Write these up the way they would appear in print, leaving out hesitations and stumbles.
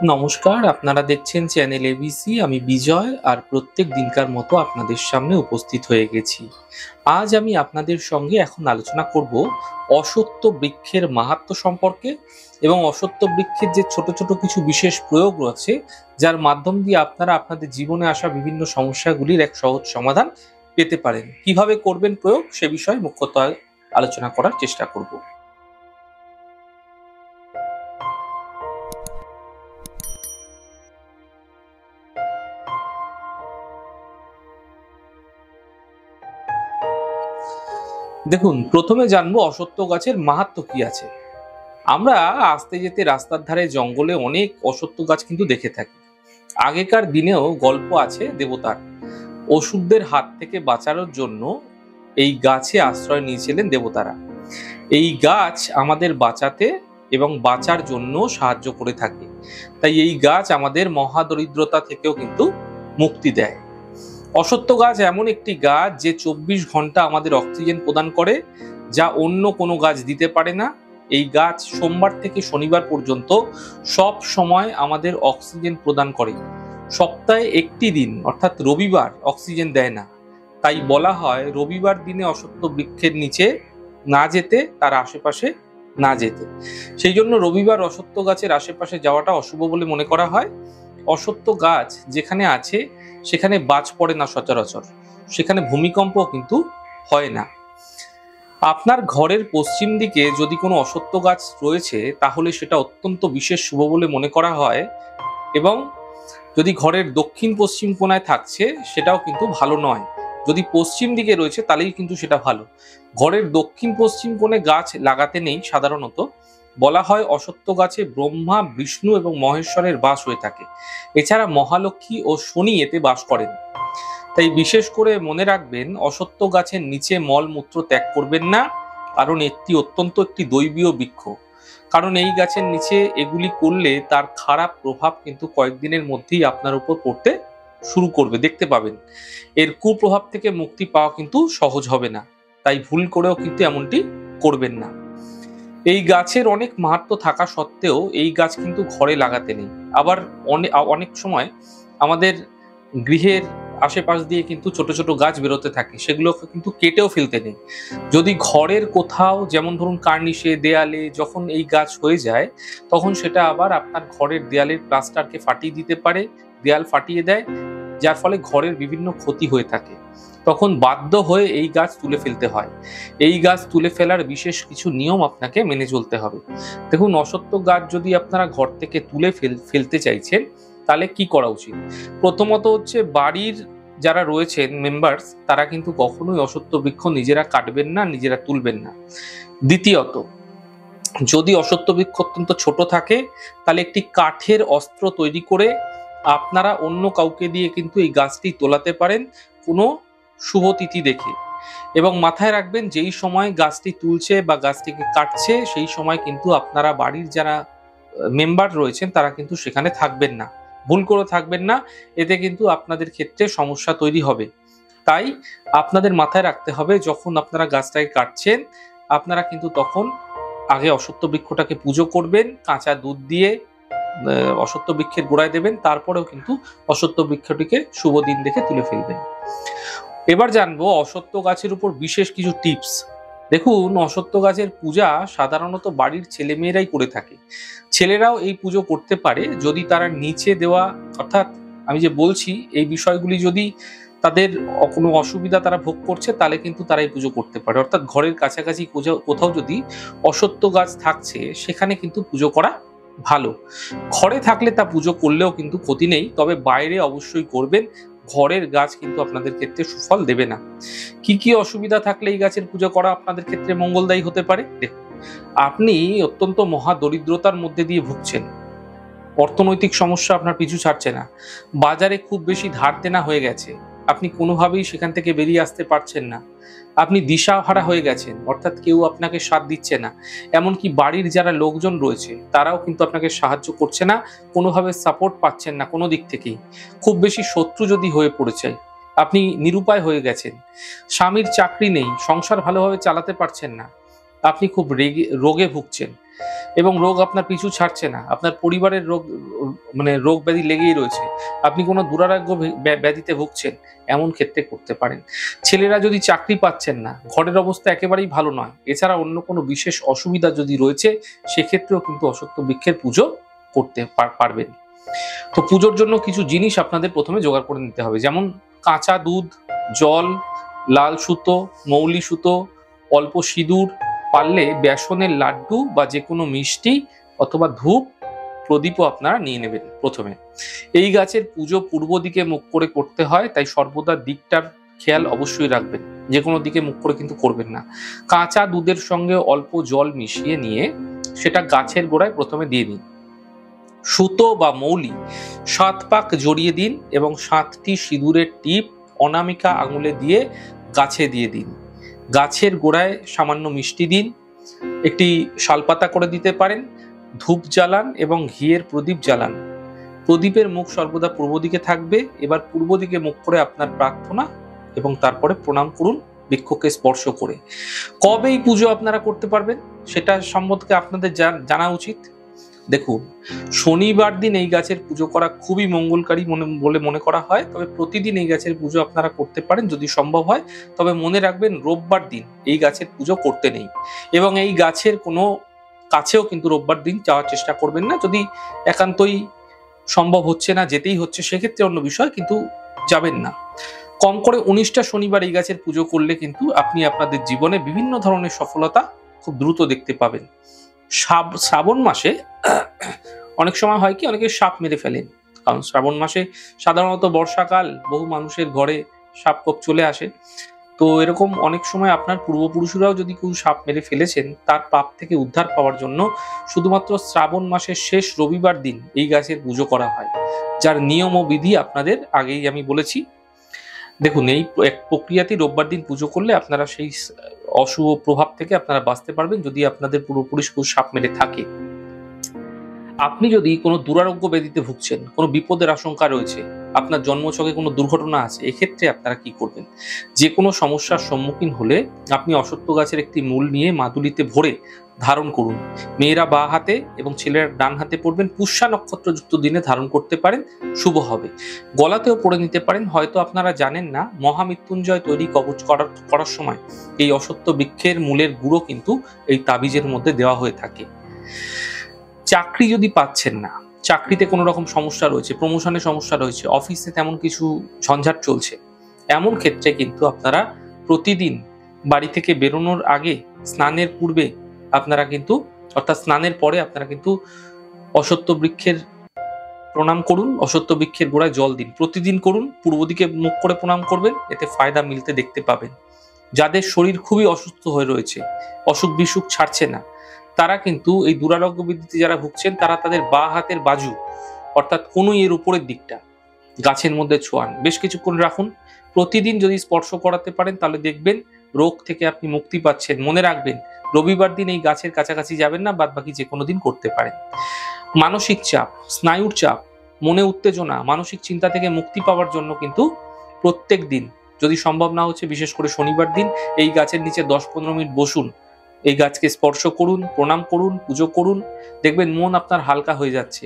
নমস্কার, আপনারা দেখছেন চ্যানেল এবিসি। আমি বিজয়, আর প্রত্যেক দিনকার মতো আপনাদের সামনে উপস্থিত হয়ে গেছি। আজ আমি আপনাদের সঙ্গে এখন আলোচনা করব অশ্বত্থ বৃক্ষের মাহাত্ম্য সম্পর্কে এবং অশ্বত্থ বৃক্ষের যে ছোট ছোট কিছু বিশেষ প্রয়োগ রয়েছে, যার মাধ্যম দিয়ে আপনারা আপনাদের জীবনে আসা বিভিন্ন সমস্যাগুলির এক সহজ সমাধান পেতে পারেন। কিভাবে করবেন প্রয়োগ, সে বিষয়ে মুখ্যত আলোচনা করার চেষ্টা করব। দেখুন, প্রথমে জানবো অশ্বত্থ গাছের মাহাত্ম্য কি আছে। আমরা আসতে যেতে রাস্তার ধারে জঙ্গলে অনেক অশ্বত্থ গাছ কিন্তু দেখে থাকি। আগেকার দিনেও গল্প আছে দেবতার। অসুরদের হাত থেকে বাঁচানোর জন্য এই গাছে আশ্রয় নিয়েছিলেন দেবতারা। এই গাছ আমাদের বাঁচাতে এবং বাঁচার জন্য সাহায্য করে থাকে। তাই এই গাছ আমাদের মহাদরিদ্রতা থেকেও কিন্তু মুক্তি দেয়। অশ্বত্থ গাছ এমন একটি গাছ যে 24 ঘন্টা আমাদের অক্সিজেন প্রদান করে, যা অন্য কোনো গাছ দিতে পারে না। এই গাছ সোমবার থেকে শনিবার পর্যন্ত সব সময় আমাদের অক্সিজেন প্রদান করে। সপ্তাহে একটি দিন অর্থাৎ রবিবার অক্সিজেন দেয় না। তাই বলা হয় রবিবার দিনে অশ্বত্থ বৃক্ষের নিচে না যেতে, তার আশেপাশে না যেতে। সেই জন্য রবিবার অশ্বত্থ গাছের আশেপাশে যাওয়াটা অশুভ বলে মনে করা হয়। অশ্বত্থ গাছ যেখানে আছে সেখানে বাজ পড়ে না সচরাচর, সেখানে ভূমিকম্প কিন্তু হয় না। আপনার ঘরের পশ্চিম দিকে যদি কোনো অশ্বত্থ গাছ রয়েছে, তাহলে সেটা অত্যন্ত বিশেষ শুভ বলে মনে করা হয়। এবং যদি ঘরের দক্ষিণ পশ্চিম কোণায় থাকছে, সেটাও কিন্তু ভালো নয়। যদি পশ্চিম দিকে রয়েছে তাহলেই কিন্তু সেটা ভালো। ঘরের দক্ষিণ পশ্চিম কোণে গাছ লাগাতে নেই সাধারণত। বলা হয় অশ্বত্থ গাছে ব্রহ্মা, বিষ্ণু এবং মহেশ্বরের বাস হয়ে থাকে। এছাড়া মহালক্ষ্মী ও শনি এতে বাস করেন। তাই বিশেষ করে মনে রাখবেন, অশ্বত্থ গাছের নিচে মলমূত্র ত্যাগ করবেন না, কারণ একটি দৈবীয় বৃক্ষ। কারণ এই গাছের নিচে এগুলি করলে তার খারাপ প্রভাব কিন্তু কয়েকদিনের মধ্যেই আপনার উপর পড়তে শুরু করবে, দেখতে পাবেন। এর কুপ্রভাব থেকে মুক্তি পাওয়া কিন্তু সহজ হবে না। তাই ভুল করেও কিন্তু এমনটি করবেন না। এই গাছের অনেক মাহাত্ম্য থাকা সত্ত্বেও এই গাছ কিন্তু ঘরে লাগাতে নেই। আবার অনেক সময় আমাদের গৃহের আশেপাশ দিয়ে কিন্তু ছোট ছোট গাছ বেরোতে থাকে, সেগুলোকে কিন্তু কেটেও ফেলতে নেই। যদি ঘরের কোথাও, যেমন ধরুন কার্নিশে, দেয়ালে যখন এই গাছ হয়ে যায়, তখন সেটা আবার আপনার ঘরের দেয়ালের প্লাস্টারকে ফাটিয়ে দিতে পারে, দেয়াল ফাটিয়ে দেয়, যার ফলে ঘরের বিভিন্ন ক্ষতি হয়ে থাকে। তখন বাধ্য হয়ে এই গাছ তুলে ফেলতে হয়। এই গাছ তুলে ফেলার বিশেষ কিছু নিয়ম আপনাকে মেনে চলতে হবে। দেখুন, অশ্বত্থ গাছ যদি আপনারা ঘর থেকে তুলে ফেলতে চাইছেন, তাহলে কি করা উচিত? প্রথমত হচ্ছে, বাড়ির যারা রয়েছেন মেম্বার্স, তারা কিন্তু কখনোই অশ্বত্থ বৃক্ষ নিজেরা কাটবেন না, নিজেরা তুলবেন না। দ্বিতীয়ত, যদি অশ্বত্থ বৃক্ষ অত্যন্ত ছোট থাকে, তাহলে একটি কাঠের অস্ত্র তৈরি করে আপনারা অন্য কাউকে দিয়ে কিন্তু এই গাছটি তোলাতে পারেন, কোনো শুভ তিথি দেখে। এবং মাথায় রাখবেন, যেই সময় গাছটি তুলছে বা গাছটিকে কাটছে, সেই সময় কিন্তু আপনারা বাড়ির যারা মেম্বার রয়েছেন তারা কিন্তু সেখানে থাকবেন না, ভুল করে থাকবেন না। এতে কিন্তু আপনাদের ক্ষেত্রে সমস্যা তৈরি হবে। তাই আপনাদের মাথায় রাখতে হবে, যখন আপনারা গাছটাকে কাটছেন, আপনারা কিন্তু তখন আগে অশ্বত্থ বৃক্ষটাকে পুজো করবেন, কাঁচা দুধ দিয়ে অশ্বত্থ বৃক্ষের গোড়ায় দেবেন, তারপরেও কিন্তু অশ্বত্থ বৃক্ষটিকে শুভ দিন দেখে তুলে ফেলবেন। এবার জানবো অশ্বত্থ গাছের উপর বিশেষ কিছু টিপস। দেখুন, অশ্বত্থ গাছের পূজা সাধারণত বাড়ির ছেলেমেয়েরাই করে থাকে। ছেলেরাও এই পুজো করতে পারে, যদি তারা নিচে দেওয়া, অর্থাৎ আমি যে বলছি এই বিষয়গুলি যদি তাদের কোনো অসুবিধা তারা ভোগ করছে, তাহলে কিন্তু তারা এই পুজো করতে পারে। অর্থাৎ ঘরের কাছাকাছি কোথাও যদি অশ্বত্থ গাছ থাকছে, সেখানে কিন্তু পুজো করা ভালো। ঘরে থাকলে তা পুজো করলেও কিন্তু ক্ষতি নেই, তবে বাইরে অবশ্যই করবেন। ঘরের গাছ কিন্তু আপনাদের ক্ষেত্রে সুফল দেবে না। কি কি অসুবিধা থাকলে এই গাছের পুজো করা আপনাদের ক্ষেত্রে মঙ্গলদায়ী হতে পারে? দেখুন, আপনি অত্যন্ত মহা দরিদ্রতার মধ্যে দিয়ে ভুগছেন, অর্থনৈতিক সমস্যা আপনার পিছু ছাড়ছে না, বাজারে খুব বেশি ধার দেনা হয়ে গেছে, আপনি কোনোভাবেই সেখান থেকে বেরিয়ে আসতে পারছেন না, আপনি দিশাহারা হয়ে গেছেন, অর্থাৎ কেউ আপনাকে সাথ দিচ্ছে না, এমনকি বাড়ির যারা লোকজন রয়েছে তারাও কিন্তু আপনাকে সাহায্য করছে না, কোনোভাবে সাপোর্ট পাচ্ছেন না কোনো দিক থেকেই, খুব বেশি শত্রু যদি হয়ে পড়েছে, আপনি নিরুপায় হয়ে গেছেন, স্বামীর চাকরি নেই, সংসার ভালোভাবে চালাতে পারছেন না, আপনি খুব রোগে ভুগছেন এবং রোগ আপনার পিছু ছাড়ছে না, আপনার পরিবারের রোগ রোগ ব্যাধি লেগেই রয়েছে, আপনি কোনো দুরারোগ্য ব্যাধিতে ভুগছেন, এমন ক্ষেত্রে করতে পারেন। ছেলেরা যদি চাকরি পাচ্ছেন না, ঘরের অবস্থা একেবারেই ভালো নয়, এছাড়া অন্য কোনো বিশেষ অসুবিধা যদি রয়েছে, সেক্ষেত্রেও কিন্তু অশ্বত্থ বৃক্ষের পুজো করতে পারবেন। তো পুজোর জন্য কিছু জিনিস আপনাদের প্রথমে জোগাড় করে নিতে হবে, যেমন কাঁচা দুধ, জল, লাল সুতো, মৌলি সুতো, অল্প সিঁদুর, পারলে বেসনের লাড্ডু বা যে কোনো মিষ্টি অথবা ধূপ, প্রদীপও আপনারা নিয়ে নেবেন। প্রথমে এই গাছের পুজো পূর্ব দিকে মুখ করে করতে হয়, তাই সর্বদা দিকটার খেয়াল অবশ্যই রাখবেন, যে কোনো দিকে মুখ করে কিন্তু করবেন না। কাঁচা দুধের সঙ্গে অল্প জল মিশিয়ে নিয়ে সেটা গাছের গোড়ায় প্রথমে দিয়ে দিন। সুতো বা মৌলি 7 পাক জড়িয়ে দিন এবং 7টি সিঁদুরের টিপ অনামিকা আঙুলে দিয়ে গাছে দিয়ে দিন। গাছের গোড়ায় সামান্য মিষ্টি দিন, একটি শালপাতা করে দিতে পারেন, ধূপ জ্বালান এবং ঘিয়ের প্রদীপ জ্বালান। প্রদীপের মুখ সর্বদা পূর্ব দিকে থাকবে। এবার পূর্ব দিকে মুখ করে আপনার প্রার্থনা এবং তারপরে প্রণাম করুন বৃক্ষকে স্পর্শ করে। কবে এই পুজো আপনারা করতে পারবেন সেটা সম্বন্ধে আপনাদের জানা উচিত। দেখুন, শনিবার দিন এই গাছের পুজো করা খুবই মঙ্গলকারী বলে মনে করা হয়, তবে প্রতিদিন এই গাছের পুজো আপনারা করতে পারেন যদি সম্ভব হয়। তবে মনে রাখবেন, রোববার দিন এই গাছের পুজো করতে নেই এবং এই গাছের কোনো কাছেও কিন্তু রোববার দিন যাওয়ার চেষ্টা করবেন না। যদি একান্তই সম্ভব হচ্ছে না, যেতেই হচ্ছে, সেক্ষেত্রে অন্য বিষয়, কিন্তু যাবেন না। কম করে 19টা শনিবার এই গাছের পুজো করলে কিন্তু আপনি আপনাদের জীবনে বিভিন্ন ধরনের সফলতা খুব দ্রুত দেখতে পাবেন। শ্রাবণ মাসে অনেক সময় হয় কি, অনেকে সাপ মেরে ফেলেন, কারণ শ্রাবণ মাসে সাধারণত বর্ষাকাল, বহু মানুষের ঘরে সাপ কোপ চলে আসে। তো এরকম অনেক সময় আপনার পূর্বপুরুষরাও যদি কেউ সাপ মেরে ফেলেছেন, তার পাপ থেকে উদ্ধার পাওয়ার জন্য শুধুমাত্র শ্রাবণ মাসের শেষ রবিবার দিন এই গাছের পুজো করা হয়, যার নিয়ম ও বিধি আপনাদের আগেই আমি বলেছি। দেখুন, এই প্রক্রিয়াতেই রোববার দিন পুজো করলে আপনারা সেই অশুভ প্রভাব থেকে আপনারা বাঁচতে পারবেন, যদি আপনাদের পূর্বপুরুষ কেউ সাপ মেরে থাকে। আপনি যদি কোনো দুরারোগ্য ব্যাধিতে ভুগছেন, কোনো বিপদের আশঙ্কা রয়েছে, আপনার জন্মছকে কোনো দুর্ঘটনা আছে, এক্ষেত্রে আপনারা কি করবেন? যে কোনো সমস্যার সম্মুখীন হলে আপনি অশ্বত্থ গাছের একটি মূল নিয়ে মাদুলিতে ভরে ধারণ করুন। মেয়েরা বাঁ হাতে এবং ছেলেরা ডান হাতে পড়বেন। পুষ্যা নক্ষত্রযুক্ত দিনে ধারণ করতে পারেন, শুভ হবে। গলাতেও পরে নিতে পারেন। হয়তো আপনারা জানেন না, মহামৃত্যুঞ্জয় তৈরি কবচ করার সময় এই অশ্বত্থ বৃক্ষের মূলের গুঁড়ো কিন্তু এই তাবিজের মধ্যে দেওয়া হয়ে থাকে। চাকরি যদি পাচ্ছেন না, চাকরিতে কোনো রকম সমস্যা রয়েছে, প্রমোশনের সমস্যা রয়েছে, অফিসে তেমন কিছু ঝঞ্ঝাট চলছে, এমন ক্ষেত্রে কিন্তু আপনারা প্রতিদিন বাড়ি থেকে বেরোনোর আগে, স্নানের পূর্বে আপনারা কিন্তু, অর্থাৎ স্নানের পরে আপনারা কিন্তু অশ্বত্থ বৃক্ষের প্রণাম করুন, অশ্বত্থ বৃক্ষের গোড়ায় জল দিন। প্রতিদিন করুন, পূর্ব দিকে মুখ করে প্রণাম করবেন, এতে ফায়দা মিলতে দেখতে পাবেন। যাদের শরীর খুবই অসুস্থ হয়ে রয়েছে, অসুখ বিসুখ ছাড়ছে না, তারা কিন্তু এই দুরারোগ্য বৃদ্ধিতে যারা ভুগছেন, তারা তাদের বাঁ হাতের বাজু, অর্থাৎ কনুই এর উপরের দিকটা গাছের মধ্যে ছোঁয়ান, বেশ কিছুক্ষণ রাখুন। প্রতিদিন যদি স্পর্শ করাতে পারেন, তাহলে দেখবেন রোগ থেকে আপনি মুক্তি পাচ্ছেন। মনে রাখবেন, রবিবার দিন এই গাছের কাছাকাছি যাবেন না, বাদ বাকি যে কোনো দিন করতে পারেন। মানসিক চাপ, স্নায়ুর চাপ, মনে উত্তেজনা, মানসিক চিন্তা থেকে মুক্তি পাওয়ার জন্য কিন্তু প্রত্যেক দিন, যদি সম্ভব না হচ্ছে বিশেষ করে শনিবার দিন, এই গাছের নিচে 10-15 মিনিট বসুন, এই গাছকে স্পর্শ করুন, প্রণাম করুন, পুজো করুন, দেখবেন মন আপনার হালকা হয়ে যাচ্ছে।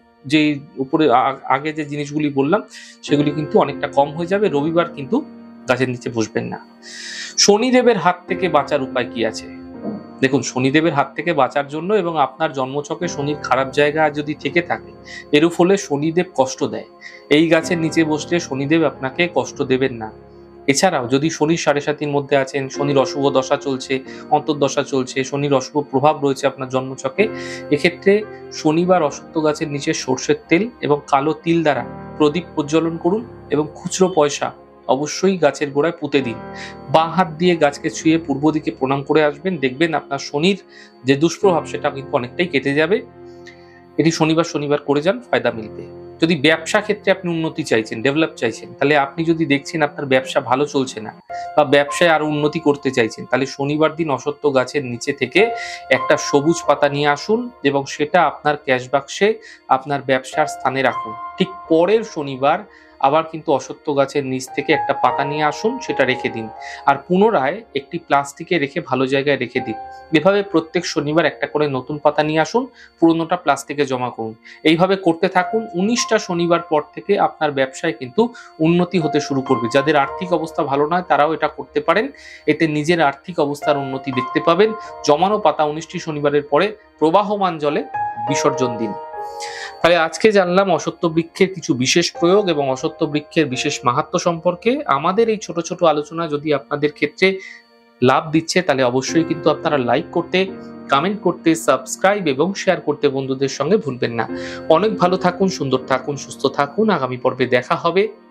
উপরে আগে যে জিনিসগুলি বললাম সেগুলি কিন্তু অনেকটা কম হয়ে যাবে। রবিবার কিন্তু গাছের নিচে বসবেন না। শনিদেবের হাত থেকে বাঁচার উপায় কি আছে? দেখুন, শনিদেবের হাত থেকে বাঁচার জন্য এবং আপনার জন্মছকে শনির খারাপ জায়গা যদি থেকে থাকে, এর ফলে শনিদেব কষ্ট দেয়। এই গাছের নিচে বসলে শনিদেব আপনাকে কষ্ট দেবেন না। এছাড়াও যদি শনির 7.5 মধ্যে আছেন, শনির অশুভ দশা চলছে, অন্তর্দশা চলছে, শনির অশুভ প্রভাব রয়েছে আপনার জন্মছকে, এক্ষেত্রে শনিবার অশ্বত্থ গাছের নিচে সর্ষের তেল এবং কালো তিল দ্বারা প্রদীপ প্রজ্বলন করুন এবং খুচরো পয়সা অবশ্যই গাছের গোড়ায় পুঁতে দিন। বাঁ হাত দিয়ে গাছকে ছুঁয়ে পূর্ব দিকে প্রণাম করে আসবেন, দেখবেন আপনার শনির যে দুষ্প্রভাব সেটা কিন্তু অনেকটাই কেটে যাবে। এটি শনিবার করে যান, ফায়দা মিলবে। যদি ব্যবসা ক্ষেত্রে আপনি উন্নতি চাইছেন, ডেভেলপ চাইছেন, তাহলে আপনি যদি দেখছেন আপনার ব্যবসা ভালো চলছে না বা ব্যবসায় আরো উন্নতি করতে চাইছেন, তাহলে শনিবার দিন অশ্বত্থ গাছের নিচে থেকে একটা সবুজ পাতা নিয়ে আসুন এবং সেটা আপনার ক্যাশ বাক্সে আপনার ব্যবসার স্থানে রাখুন। ঠিক পরের শনিবার আবার কিন্তু অশ্বত্থ গাছের নিচ থেকে একটা পাতা নিয়ে আসুন, সেটা রেখে দিন, আর পুনরায় একটি প্লাস্টিকে রেখে ভালো জায়গায় রেখে দিন। এভাবে প্রত্যেক শনিবার একটা করে নতুন পাতা নিয়ে আসুন, পুরনোটা প্লাস্টিকে জমা করুন। এইভাবে করতে থাকুন। 19টা শনিবার পর থেকে আপনার ব্যবসায় কিন্তু উন্নতি হতে শুরু করবে। যাদের আর্থিক অবস্থা ভালো নয় তারাও এটা করতে পারেন, এতে নিজের আর্থিক অবস্থার উন্নতি দেখতে পাবেন। জমানো পাতা 19টি শনিবারের পরে প্রবাহমান জলে বিসর্জন দিন। তাহলে আজকে জানলাম অশ্বত্থ বৃক্ষের কিছু বিশেষ প্রয়োগ এবং অশ্বত্থ বৃক্ষের বিশেষ মাহাত্ম্য সম্পর্কে। আমাদের এই ছোট ছোট আলোচনা যদি আপনাদের ক্ষেত্রে লাভ দিচ্ছে তাহলে অবশ্যই কিন্তু আপনারা লাইক করতে, কমেন্ট করতে, সাবস্ক্রাইব এবং শেয়ার করতে বন্ধুদের সঙ্গে ভুলবেন না। অনেক ভালো থাকুন, সুন্দর থাকুন, সুস্থ থাকুন। আগামী পর্বে দেখা হবে।